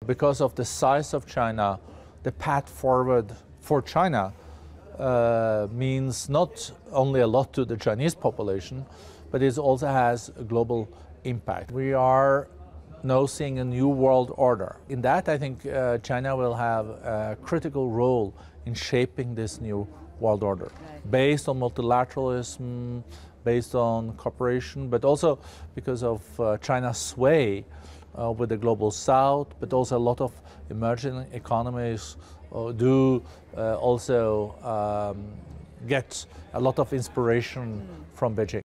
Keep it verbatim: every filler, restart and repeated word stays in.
Because of the size of China, the path forward for China uh, means not only a lot to the Chinese population, but it also has a global impact. We are now seeing a new world order. In that, I think uh, China will have a critical role in shaping this new world order, right, based on multilateralism, based on cooperation, but also because of uh, China's sway uh, with the global south, but also a lot of emerging economies uh, do uh, also um, get a lot of inspiration from Beijing.